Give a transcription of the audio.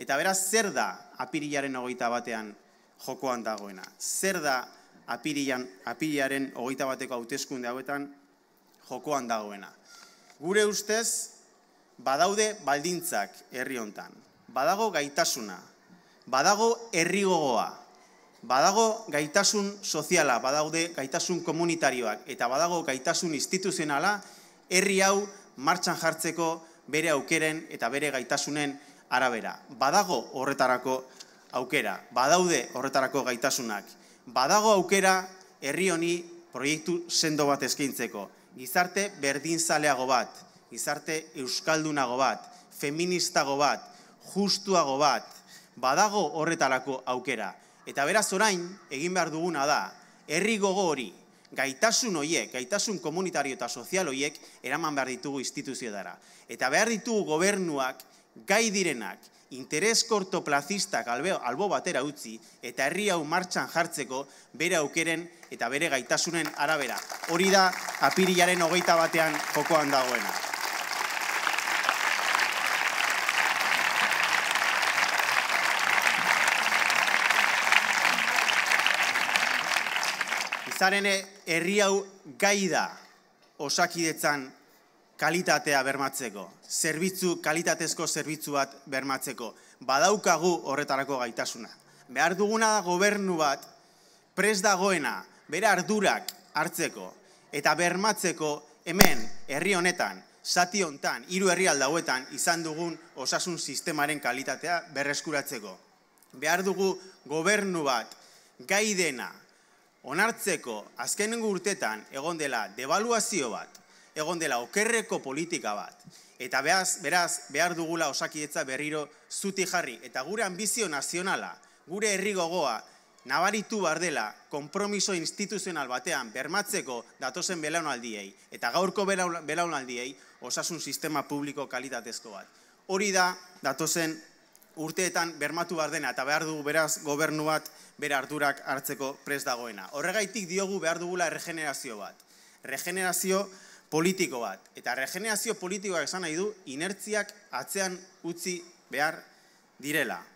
Eta beraz, zer da apirilaren 21 jokoan dagoena? Zer da apirilaren 21ko hauteskunde hauetan jokoan dagoena? Gure ustez, badaude baldintzak herri hontan, badago gaitasuna, badago herri gogoa, badago gaitasun soziala, badaude gaitasun komunitarioak, eta badago gaitasun instituzionala herri hau martxan jartzeko bere aukeren eta bere gaitasunen arabera. Badago horretarako aukera, badaude horretarako gaitasunak, badago aukera herri honi proiektu sendo bat eskaintzeko, gizarte berdinzaleago bat, gizarte euskaldunago bat, feministago bat, justuago bat, badago horretarako aukera. Eta beraz orain, egin behar duguna da, herri gogo hori, gaitasun horiek, gaitasun komunitario eta sozial horiek, eraman behar ditugu instituzioetara. Eta behar ditugu gobernuak, gai direnak, interes kortoplazistak albo batera utzi, eta herri hau martxan jartzeko bere aukeren eta bere gaitasunen arabera. Hori da apirilaren 21 jokoan dagoena. Izan ere, herri hau gai da Osakidetzan kalitatea bermatzeko, kalitatezko zerbitzu bat bermatzeko, badaukagu horretarako gaitasuna. Behar duguna da gobernu bat prest dagoena bere ardurak hartzeko eta bermatzeko hemen herri honetan, zati hontan, 3 herrialde hauetan izan dugun osasun sistemaren kalitatea berreskuratzeko. Behar dugu gobernu bat gai dena onartzeko azkenengo urtetan egon dela debaluazio bat, egon dela okerreko politika bat, eta beraz behar dugula Osakidetza berriro zuti jarri, eta gure ambizio nazionala, gure herri gogoa, nabaritu behar dela konpromiso instituzional batean bermatzeko datozen belaunaldiei, eta gaurko belaunaldiei osasun sistema publiko kalitatezko bat. Hori da datozen urteetan bermatu behar dena, eta behar dugu beraz gobernu bat bere ardurak hartzeko prest dagoena. Horregaitik diogu behar dugula regenerazio bat, regenerazio politiko bat. Eta regenerazio politikoak esan nahi du inertziak atzean utzi behar direla.